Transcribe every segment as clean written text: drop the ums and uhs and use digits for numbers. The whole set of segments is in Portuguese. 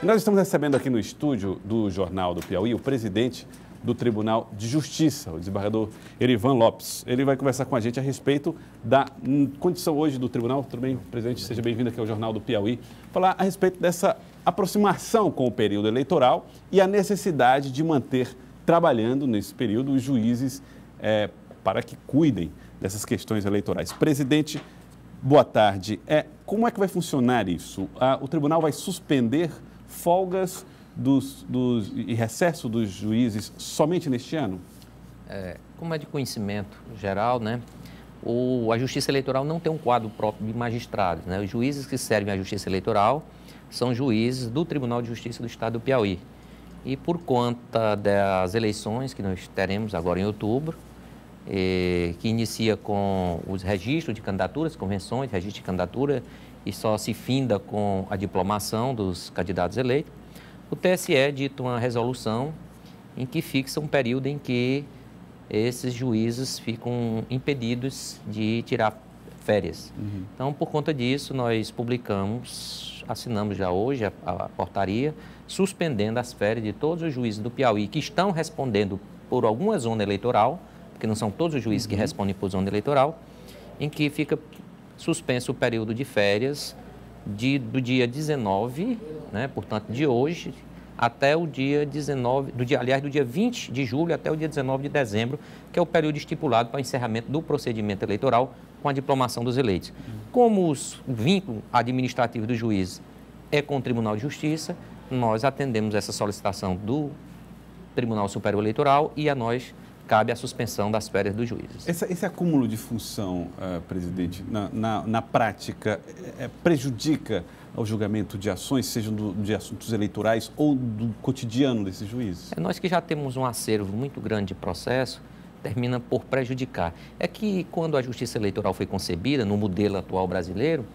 E nós estamos recebendo aqui no estúdio do Jornal do Piauí o presidente do Tribunal de Justiça, o desembargador Erivan Lopes. Ele vai conversar com a gente a respeito da condição hoje do tribunal. Tudo bem, presidente? Seja bem-vindo aqui ao Jornal do Piauí. Falar a respeito dessa aproximação com o período eleitoral e a necessidade de manter trabalhando nesse período os juízes para que cuidem dessas questões eleitorais. Presidente, boa tarde. Como é que vai funcionar isso? O tribunal vai suspender folgas e recesso dos juízes somente neste ano? Como é de conhecimento geral, né? A Justiça Eleitoral não tem um quadro próprio de magistrados, né? Os juízes que servem à Justiça Eleitoral são juízes do Tribunal de Justiça do Estado do Piauí. E por conta das eleições que nós teremos agora em outubro, que inicia com os registros de candidaturas, convenções, registro de candidatura, e só se finda com a diplomação dos candidatos eleitos, o TSE dita uma resolução em que fixa um período em que esses juízes ficam impedidos de tirar férias. Então, por conta disso, nós assinamos já hoje a portaria, suspendendo as férias de todos os juízes do Piauí que estão respondendo por alguma zona eleitoral, porque não são todos os juízes que respondem por zona eleitoral, em que fica suspenso o período de férias do dia 19, né, portanto, de hoje, até o dia 19, do dia 20 de julho até o dia 19 de dezembro, que é o período estipulado para o encerramento do procedimento eleitoral com a diplomação dos eleitos. Como o vínculo administrativo do juiz é com o Tribunal de Justiça, nós atendemos essa solicitação do Tribunal Superior Eleitoral e a nós cabe a suspensão das férias dos juízes. Esse acúmulo de função, presidente, na prática, prejudica o julgamento de ações, sejam de assuntos eleitorais ou do cotidiano desses juízes? Nós que já temos um acervo muito grande de processo, termina por prejudicar. É que quando a Justiça Eleitoral foi concebida, no modelo atual brasileiro,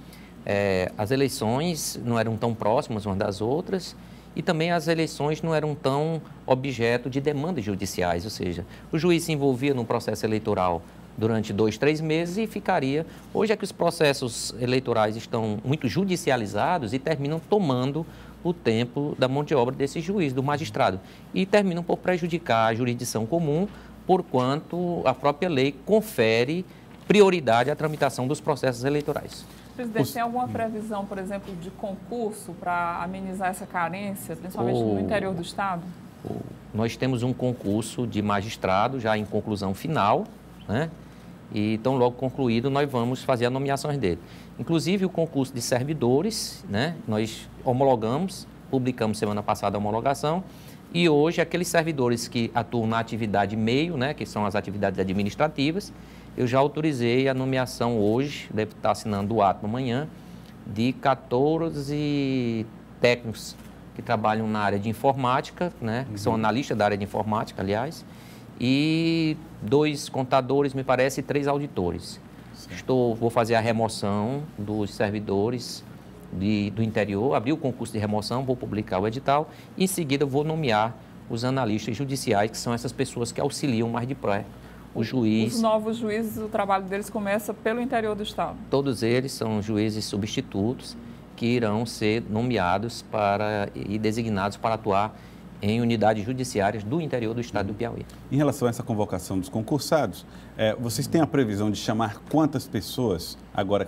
as eleições não eram tão próximas umas das outras, e também as eleições não eram tão objeto de demandas judiciais, ou seja, o juiz se envolvia no processo eleitoral durante 2, 3 meses e ficaria. Hoje é que os processos eleitorais estão muito judicializados e terminam tomando o tempo da mão de obra desse juiz, do magistrado, e terminam por prejudicar a jurisdição comum, porquanto a própria lei confere prioridade à tramitação dos processos eleitorais. Presidente, tem alguma previsão, por exemplo, de concurso para amenizar essa carência, principalmente no interior do Estado? Nós temos um concurso de magistrado já em conclusão final, né? E tão logo concluído, nós vamos fazer as nomeações dele. Inclusive o concurso de servidores, né? Nós homologamos, publicamos semana passada a homologação, e hoje aqueles servidores que atuam na atividade meio, né? Que são as atividades administrativas, eu já autorizei a nomeação hoje, deve estar assinando o ato amanhã, de 14 técnicos que trabalham na área de informática, né? Que são analistas da área de informática, aliás, e 2 contadores, me parece, e 3 auditores. Vou fazer a remoção dos servidores do interior, abrir o concurso de remoção, vou publicar o edital e, em seguida, vou nomear os analistas judiciais, que são essas pessoas que auxiliam mais de perto o juiz. Os novos juízes, o trabalho deles começa pelo interior do Estado? Todos eles são juízes substitutos que irão ser nomeados e designados para atuar em unidades judiciárias do interior do Estado do Piauí. Em relação a essa convocação dos concursados, vocês têm a previsão de chamar quantas pessoas agora,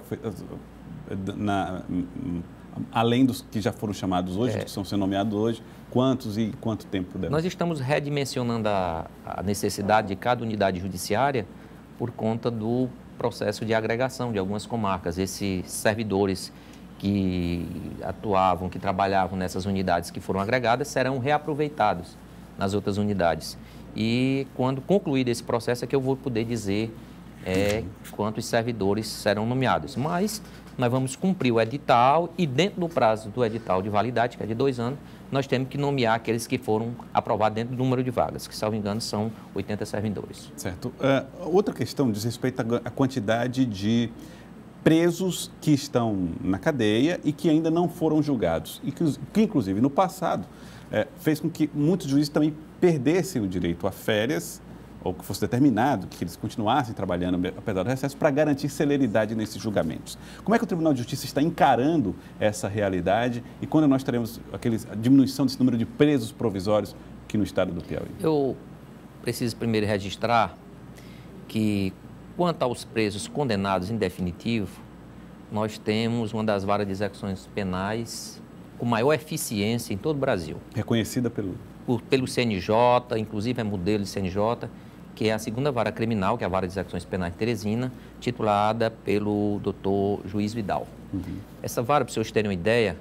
além dos que já foram chamados hoje, que estão sendo nomeados hoje, quantos e quanto tempo deve? Nós estamos redimensionando a necessidade de cada unidade judiciária por conta do processo de agregação de algumas comarcas. Esses servidores que atuavam, que trabalhavam nessas unidades que foram agregadas, serão reaproveitados nas outras unidades. E quando concluir esse processo é que eu vou poder dizer quantos servidores serão nomeados. Mas nós vamos cumprir o edital e dentro do prazo do edital de validade, que é de 2 anos, nós temos que nomear aqueles que foram aprovados dentro do número de vagas, que, salvo engano, são 80 servidores. Certo. Outra questão diz respeito à quantidade de presos que estão na cadeia e que ainda não foram julgados. E que inclusive, no passado, fez com que muitos juízes também perdessem o direito a férias ou que fosse determinado que eles continuassem trabalhando, apesar do recesso, para garantir celeridade nesses julgamentos. Como é que o Tribunal de Justiça está encarando essa realidade e quando nós teremos a diminuição desse número de presos provisórios aqui no estado do Piauí? Eu preciso primeiro registrar que, quanto aos presos condenados em definitivo, nós temos uma das varas de execuções penais com maior eficiência em todo o Brasil. Reconhecida pelo CNJ, inclusive é modelo de CNJ, que é a segunda vara criminal, que é a vara de execuções penais de Teresina, titulada pelo Dr. Juiz Vidal. Essa vara, para vocês terem uma ideia,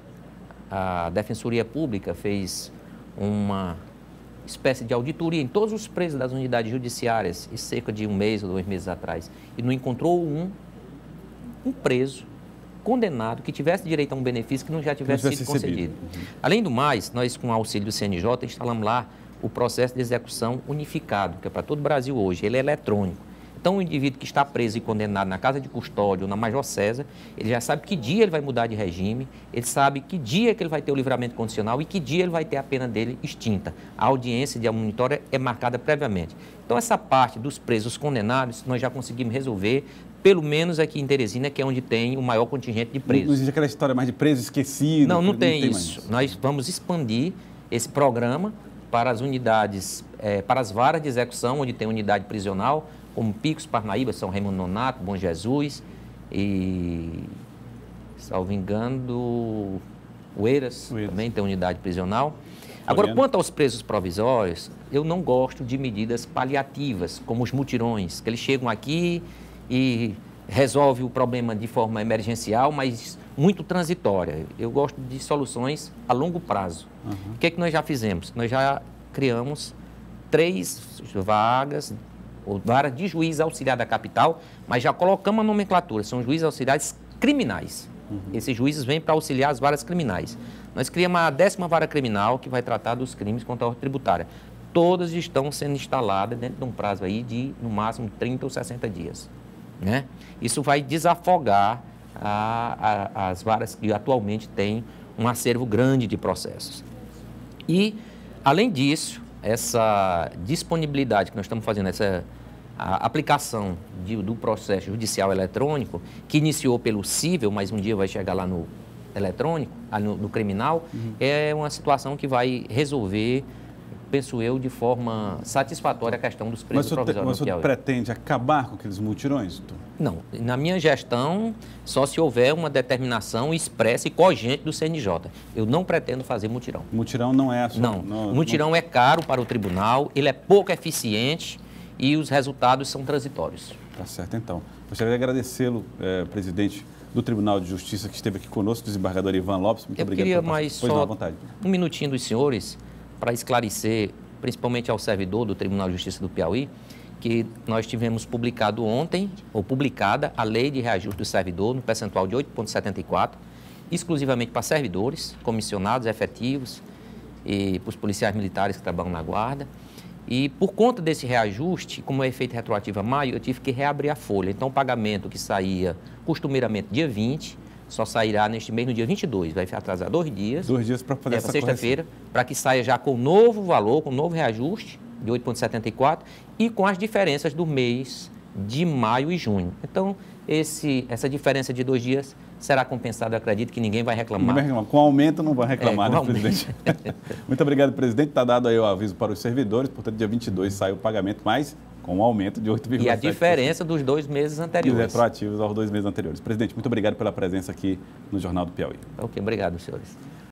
a Defensoria Pública fez uma espécie de auditoria em todos os presos das unidades judiciárias, e cerca de 1 mês ou 2 meses atrás, e não encontrou um preso condenado que tivesse direito a um benefício que não já tivesse sido concedido. Além do mais, nós, com o auxílio do CNJ, instalamos lá o processo de execução unificado, que é para todo o Brasil hoje, ele é eletrônico. Então, o indivíduo que está preso e condenado na casa de custódia ou na Major César, ele já sabe que dia ele vai mudar de regime, ele sabe que dia que ele vai ter o livramento condicional e que dia ele vai ter a pena dele extinta. A audiência de monitória é marcada previamente. Então, essa parte dos presos condenados, nós já conseguimos resolver, pelo menos aqui em Teresina, que é onde tem o maior contingente de presos. Não existe aquela história mais de preso esquecido? Não tem isso. Nós vamos expandir esse programa para as unidades, para as varas de execução, onde tem unidade prisional, como Picos, Parnaíba, São Raimundo Nonato, Bom Jesus e, salvo engano, Oeiras também tem unidade prisional. Agora, quanto aos presos provisórios, eu não gosto de medidas paliativas, como os mutirões, que eles chegam aqui e resolve o problema de forma emergencial, mas muito transitória. Eu gosto de soluções a longo prazo. O que é que nós já fizemos? Nós já criamos 3 vagas, ou varas de juiz auxiliar da capital, mas já colocamos a nomenclatura, são juízes auxiliares criminais. Esses juízes vêm para auxiliar as varas criminais. Nós criamos a 10ª vara criminal, que vai tratar dos crimes contra a ordem tributária. Todas estão sendo instaladas dentro de um prazo aí de, no máximo, 30 ou 60 dias. Né? Isso vai desafogar as varas que atualmente têm um acervo grande de processos. E, além disso, essa disponibilidade que nós estamos fazendo, a aplicação do processo judicial eletrônico, que iniciou pelo cível, mas um dia vai chegar lá no eletrônico, no criminal, é uma situação que vai resolver, penso eu, de forma satisfatória a questão dos presos provisórios. Mas o senhor pretende acabar com aqueles mutirões? Não. Na minha gestão, só se houver uma determinação expressa e cogente do CNJ. Eu não pretendo fazer mutirão. Mutirão não é a sua... Não. Mutirão é caro para o tribunal, ele é pouco eficiente e os resultados são transitórios. Tá certo, então. Gostaria de agradecê-lo, presidente do Tribunal de Justiça, que esteve aqui conosco, desembargador Ivan Lopes. Muito obrigado. Eu queria mais só um minutinho dos senhores para esclarecer, principalmente ao servidor do Tribunal de Justiça do Piauí, que nós tivemos publicado ontem, ou publicada, a Lei de Reajuste do Servidor, no percentual de 8,74, exclusivamente para servidores, comissionados, efetivos e para os policiais militares que trabalham na guarda. E por conta desse reajuste, como é efeito retroativo a maio, eu tive que reabrir a folha. Então, o pagamento que saía costumeiramente dia 20, só sairá neste mês no dia 22. Vai atrasar 2 dias. 2 dias para fazer essa sexta-feira, para que saia já com novo valor, com novo reajuste de 8,74 e com as diferenças do mês de maio e junho. Então, essa diferença de 2 dias será compensada, eu acredito que ninguém vai reclamar. Não vai reclamar. Com aumento não vai reclamar, né, presidente? Muito obrigado, presidente. Está dado aí o aviso para os servidores, portanto, dia 22 sai o pagamento, mas com um aumento de 8,7%. E a diferença dos 2 meses anteriores. E os retroativos aos 2 meses anteriores. Presidente, muito obrigado pela presença aqui no Jornal do Piauí. Ok, obrigado, senhores.